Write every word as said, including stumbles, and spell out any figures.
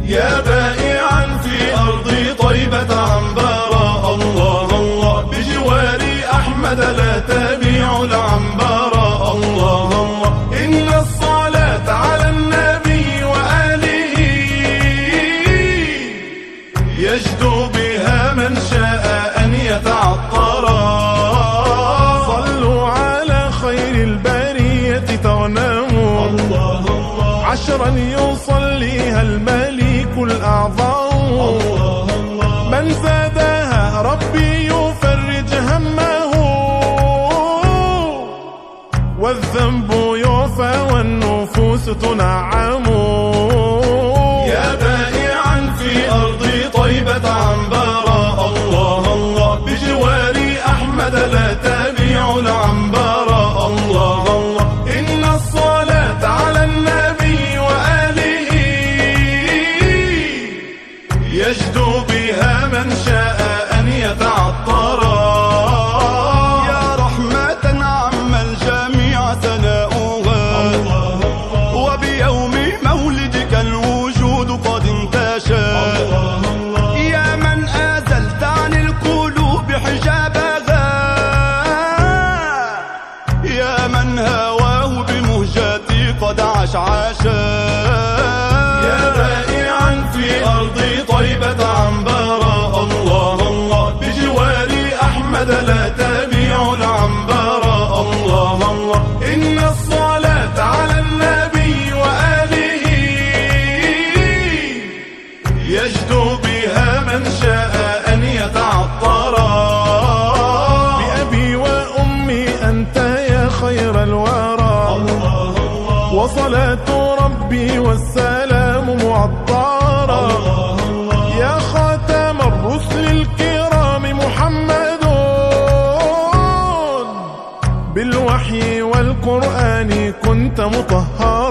يا بائعا في أرض طيبة عنبرا، الله الله بجوار أحمد لا تبيع العنبرا، الله الله إن الصلاة على النبي وآله يجدو بها من شاء أن يتعطرا. صلوا على خير البرية تغنموا، الله الله عشرا يصليها الملك الأعظم، الله الله من زادها ربي يفرج همه، والذنب يعفى والنفوس تنعم. يا بائعا في أرض طيبة عنبرا، الله الله بجوار أحمد لا تبيع العنبرا، الله الله إن الصلاة على النبي وآله يجدو بها من شاء أن يتعطرا. يا رحمة عم الجميع ثناؤها، وبيوم مولدك الوجود قد انتشى، يا من أزلت عن القلوب حجابها، يا من هواه بمهجتي قد عشعشا. يا بائعا في أرض طيبة عنبرا، الله الله بجوار أحمد لا تبيع العنبرا، الله الله إن الصلاة على النبي وآله يجدو بها من شاء أن يتعطرا. بأبي وأمي أنت يا خير الورى، الله الله وصلاة ربي والسلام معطرا، الله الله يا خاتم الرسل الكرام محمد، بالوحي والقرآن كنت مطهرا.